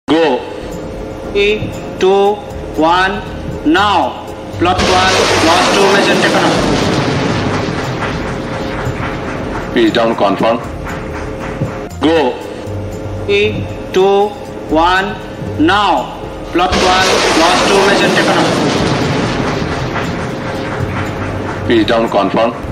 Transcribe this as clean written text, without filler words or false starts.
Go. 3, 2, 1, now. Plot 1, lost 2, measure taken up. Pitch down, confirm. Go. 3, 2, 1, now. Plot 1, lost 2, measure taken up. Pitch down, confirm.